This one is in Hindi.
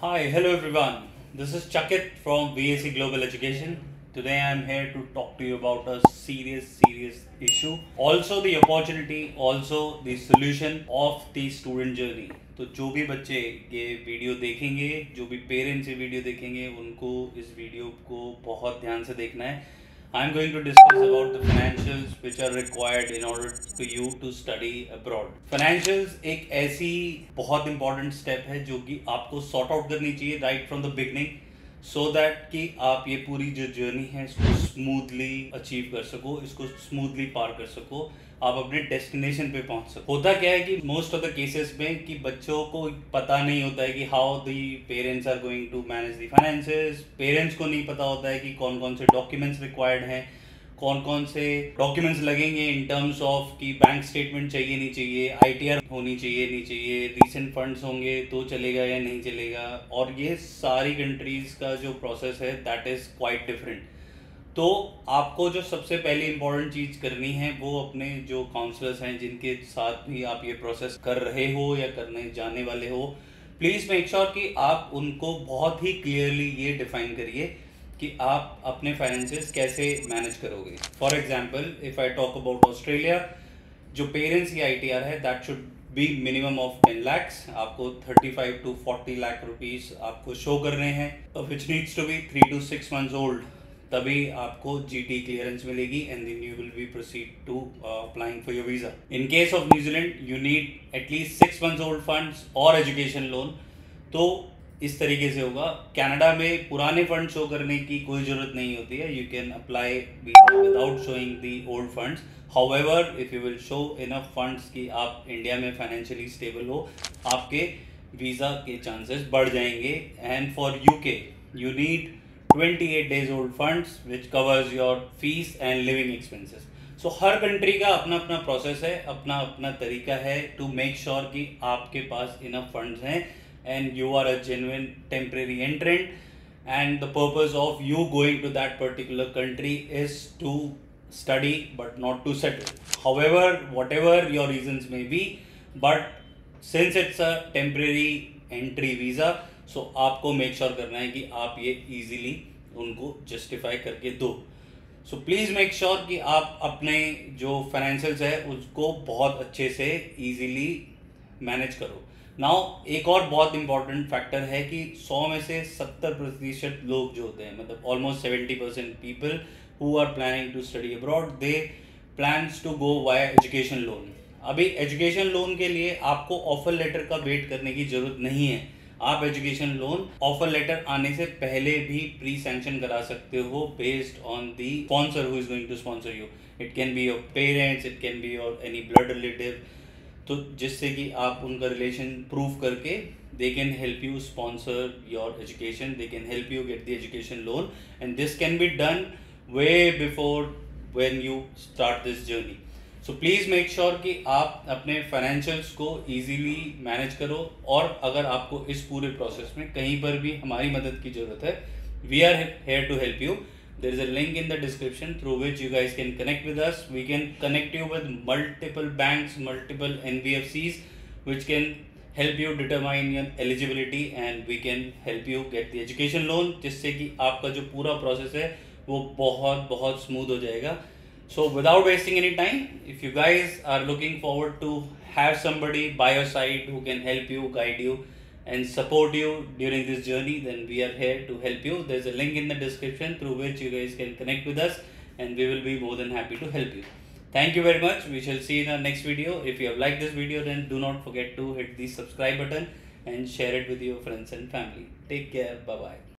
Hi, hello everyone. This is Chakit from VAC Global Education. Today I am here to talk to you about a serious issue. Also the opportunity, also the solution of the student journey. तो जो भी बच्चे ये वीडियो देखेंगे, जो भी पेरेंट्स ये वीडियो देखेंगे, उनको इस वीडियो को बहुत ध्यान से देखना है. I'm going to discuss about the financials which are required in order to you to study abroad. Financials एक ऐसी बहुत important step है जो कि आपको sort out करनी चाहिए right from the beginning so that कि आप ये पूरी जो journey है इसको smoothly achieve कर सको, इसको smoothly पार कर सको, आप अपने डेस्टिनेशन पे पहुंच सको. होता क्या है कि मोस्ट ऑफ द केसेस में कि बच्चों को पता नहीं होता है कि how the parents are going to manage the finances. Parents को नहीं पता होता है कि कौन कौन से डॉक्यूमेंट्स रिक्वायर्ड हैं, कौन कौन से डॉक्यूमेंट्स लगेंगे इन टर्म्स ऑफ कि बैंक स्टेटमेंट चाहिए नहीं चाहिए, आईटीआर होनी चाहिए नहीं चाहिए, रीसेंट फंड्स होंगे तो चलेगा या नहीं चलेगा. और ये सारी कंट्रीज का जो प्रोसेस है दैट इज़ क्वाइट डिफरेंट. तो आपको जो सबसे पहली इंपॉर्टेंट चीज़ करनी है वो अपने जो काउंसलर्स हैं जिनके साथ भी आप ये प्रोसेस कर रहे हो या करने जाने वाले हो, प्लीज़ मेक श्योर कि आप उनको बहुत ही क्लियरली ये डिफाइन करिए कि आप अपने फाइनेंसेस कैसे मैनेज करोगे. For example if I talk about Australia, जो पेरेंट्स की आईटीआर है that should be minimum of 10 lakhs. आपको 35 to 40 lakh रुपीज़ आपको शो करने हैं which needs to be 3 to 6 months old. तभी आपको जीटी क्लियरेंस मिलेगी and then you will be proceed to applying for your visa. In case of New Zealand you need at least 6 months old funds और एजुकेशन लोन. तो इस तरीके से होगा. कनाडा में पुराने फंड शो करने की कोई ज़रूरत नहीं होती है. You can apply visa without showing the old funds. However if you will show enough funds कि आप इंडिया में फाइनेंशियली स्टेबल हो, आपके वीज़ा के चांसेस बढ़ जाएंगे. And for UK you need 28 days old funds which covers your fees and living expenses. So हर कंट्री का अपना अपना प्रोसेस है, अपना अपना तरीका है टू मेक श्योर कि आपके पास इनफ फंड्स हैं and you are a genuine temporary entrant and the purpose of you going to that particular country is to study but not to settle. However, whatever your reasons may be, but since it's a temporary entry visa, so आपको मेक श्योर करना है कि आप ये इजीली उनको जस्टिफाई करके दो. सो प्लीज़ मेक श्योर कि आप अपने जो फाइनेंशियल्स है उसको बहुत अच्छे से इजीली मैनेज करो. नाउ एक और बहुत इंपॉर्टेंट फैक्टर है कि 100 में से 70% लोग जो होते हैं, मतलब almost 70% people who are planning to study abroad, they plans to go via education loan. अभी एजुकेशन लोन के लिए आपको ऑफर लेटर का वेट करने की ज़रूरत नहीं है. आप एजुकेशन लोन ऑफर लेटर आने से पहले भी प्री सैंक्शन करा सकते हो based on the sponsor who is going to sponsor you. It can be your parents, it can be your any blood relative. तो जिससे कि आप उनका रिलेशन प्रूव करके they can help you sponsor your education, they can help you get the education loan and this can be done way before when you start this journey. So please make sure कि आप अपने फाइनेंशियल्स को ईजीली मैनेज करो. और अगर आपको इस पूरे प्रोसेस में कहीं पर भी हमारी मदद की ज़रूरत है, we are here to help you. There is a link in the description through which you guys can connect with us. We can connect you with multiple banks, multiple NBFCs which can help you determine your eligibility and we can help you get the education loan, जिससे कि आपका जो पूरा प्रोसेस है वो बहुत बहुत स्मूथ हो जाएगा. So without wasting any time, if you guys are looking forward to have somebody by your side who can help you, guide you and support you during this journey, then we are here to help you. There's a link in the description through which you guys can connect with us and we will be more than happy to help you. Thank you very much. We shall see you in our next video. If you have liked this video, then do not forget to hit the subscribe button and share it with your friends and family. Take care. Bye-bye.